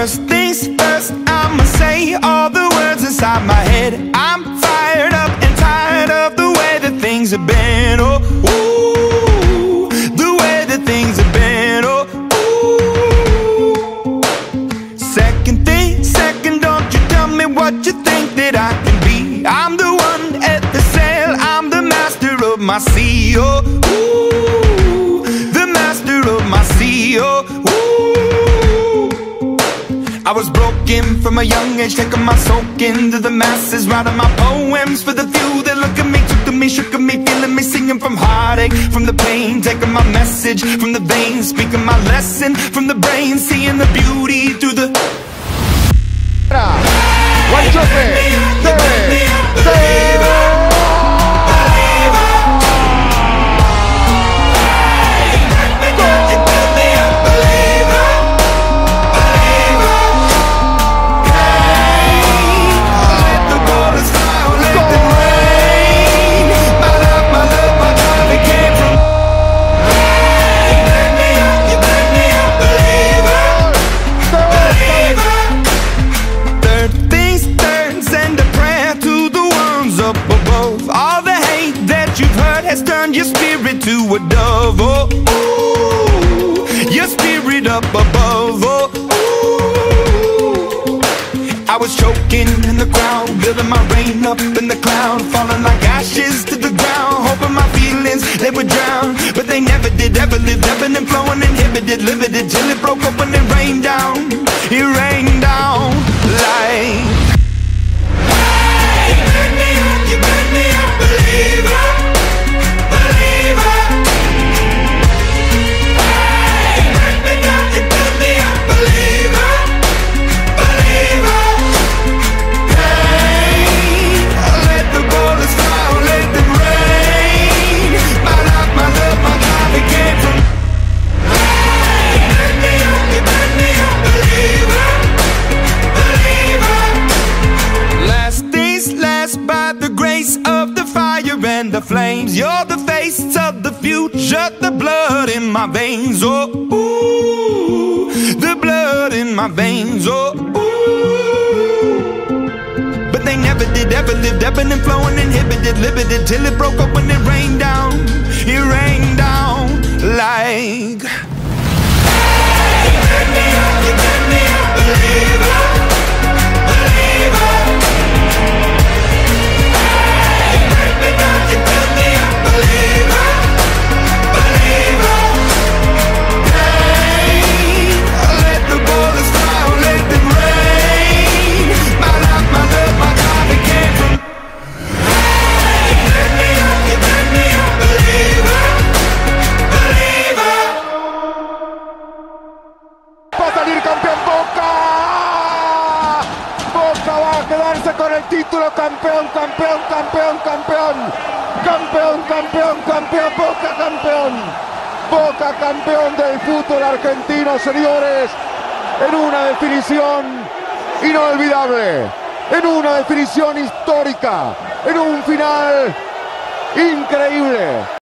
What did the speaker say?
First things first, I'ma say all the words inside my head. I'm fired up and tired of the way that things have been. Oh, ooh, the way that things have been. Oh, ooh. Second thing, second, don't you tell me what you think that I can be. I'm the one at the sail, I'm the master of my sea. Oh, ooh, the master of my sea. Oh, ooh. I was broken from a young age, taking my soak into the masses, writing my poems for the few that look at me, took to me, shook at me, feeling me, singing from heartache, from the pain, taking my message from the veins, speaking my lesson from the brain, seeing the beauty through the... Your spirit to a dove, oh, ooh, your spirit up above, oh, ooh. I was choking in the crowd, building my rain up in the cloud, falling like ashes to the ground, hoping my feelings, they would drown, but they never did, ever lived, ebbing and flowing, inhibited, limited, till it broke up when it rained down like... Hey, you burn me up, believer. And the flames, you're the face of the future, the blood in my veins, oh, ooh, the blood in my veins, oh, ooh. But they never did, ever lived, ebbing and flowing, inhibited, limited, till it broke up when it rained down like... Hey, you turn me up, believer, believer. Con el título, campeón, campeón, campeón, campeón, campeón, campeón, campeón, Boca campeón, Boca campeón del fútbol argentino, señores, en una definición inolvidable, en una definición histórica, en un final increíble.